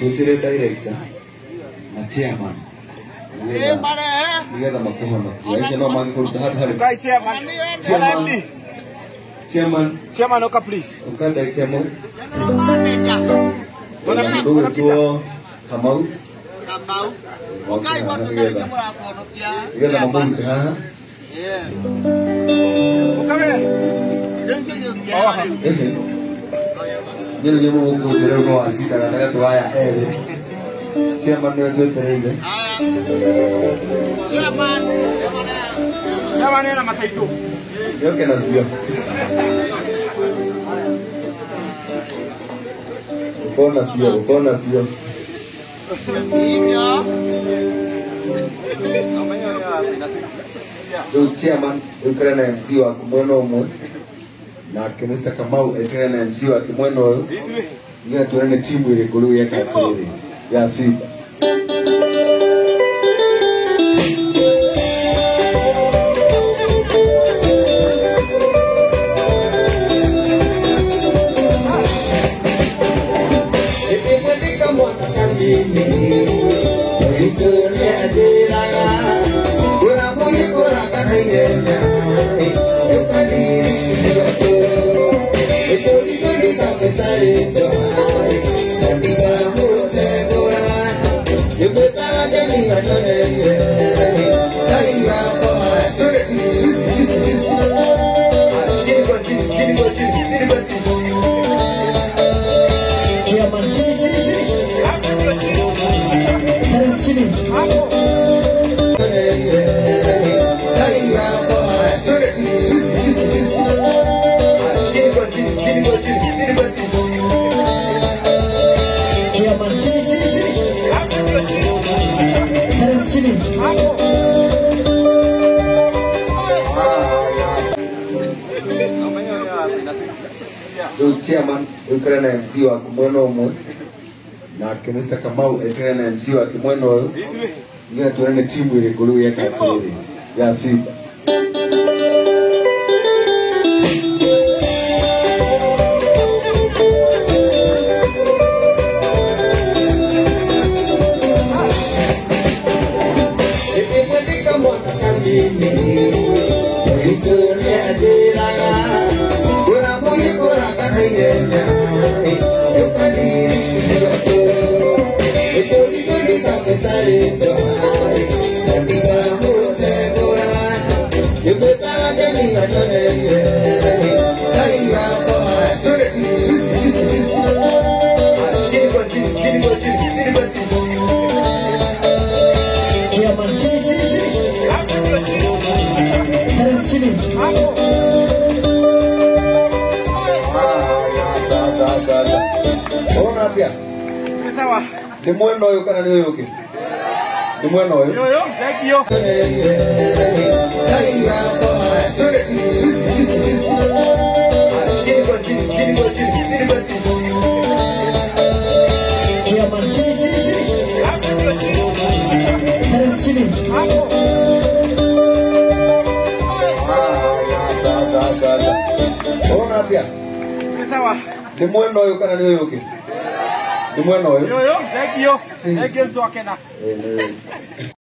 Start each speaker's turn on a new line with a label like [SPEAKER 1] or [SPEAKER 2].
[SPEAKER 1] Tutire director na chairman. Nigetha makuhonokia icio no magikuruta handũ harĩ
[SPEAKER 2] Guys, chairman, oka please.
[SPEAKER 1] Ukandekia mu ndũgĩtwo Kamau nigetha mamũrute haha nyĩrĩ nĩ mũgũkũnjĩra rĩu no wacindaga na gatũ aya erĩ chairman nĩwe twetereire
[SPEAKER 2] Chairman ena mataitũ
[SPEAKER 1] yoke nacio uko nacio rĩu chairman ũikare na MC waku mwena ũmwe nake Mr. Kamau aikare na MC wake mwena ũyũ nĩgetha tuone nĩ timu ĩrĩkũ rĩu yeka atĩrĩrĩ ya Simba. Chairman ũikare na MC waku mwena ũmwe nake Mr. Kamau aikare na MC wake mwena ũyũ nĩgetha tuone nĩ timu ĩrĩkũ rĩu yeka atĩrĩrĩ ya Simba. Ni mwena ũyũ kana nĩ ũyũ ũngĩ? Ni mwena ũyũ?
[SPEAKER 2] Yo, thank you.
[SPEAKER 1] Ni mwena ũyũ kana nĩ ũyũ ũngĩ? Ni mwena ũyũ?
[SPEAKER 2] Yo, thank you. Thank you to Akena.